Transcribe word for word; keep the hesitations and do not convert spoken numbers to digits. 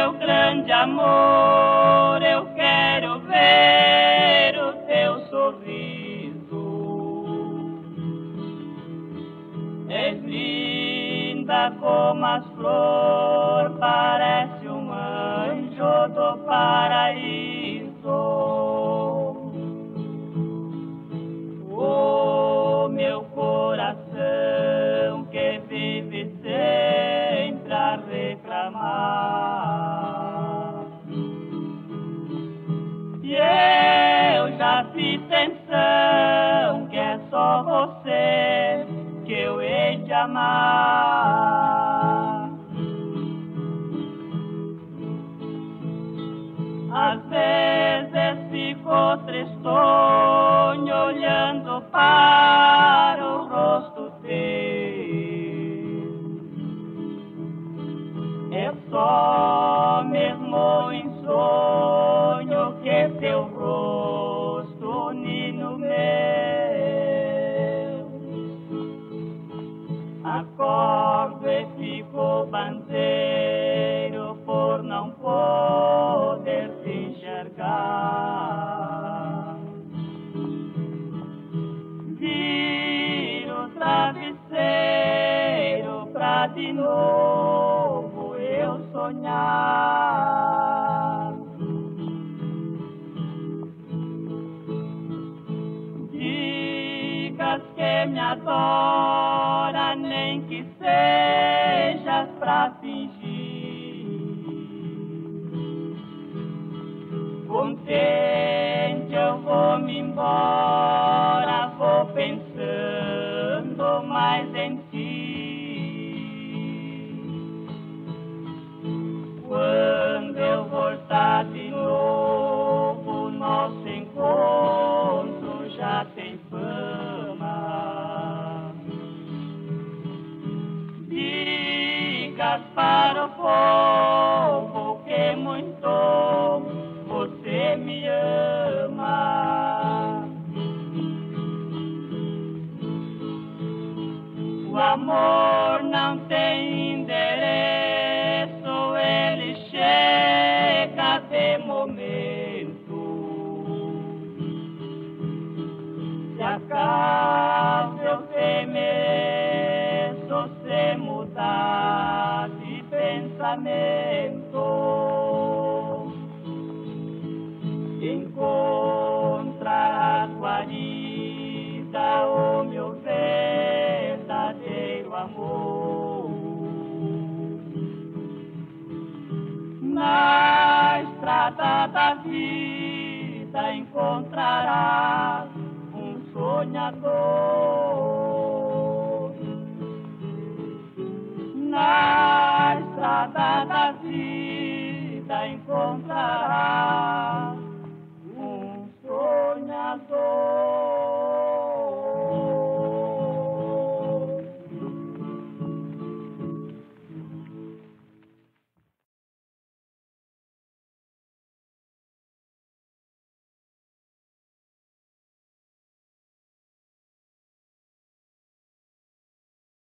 meu grande amor, eu quero ver o teu sorriso. És linda como as flores, parece um anjo do paraíso. Oh, meu coração que vive sempre a reclamar. E eu já fiz tensão que é só você que eu hei de amar. Às vezes fico tristonho olhando para o rosto teu. É só mesmo em sonho que teu rosto nino meu. Acordo e fico bandeiro por não poder te enxergar. Viro o travesseiro pra de novo eu sonhar. Digas que me adora, nem que sejas pra fingir. Contente eu vou me embora, vou pensando mais em ti. Quando eu voltar de novo, nosso encontro já tem fama. Digas para o povo que muito você me ama. O amor não tem endereço, ele chega de momento. Se acaso eu temeço, se mudar de pensamento, encontrarás guarida o meu verdadeiro amor. Na estrada da vida encontrarás um sonhador. Na estrada da vida encontrarás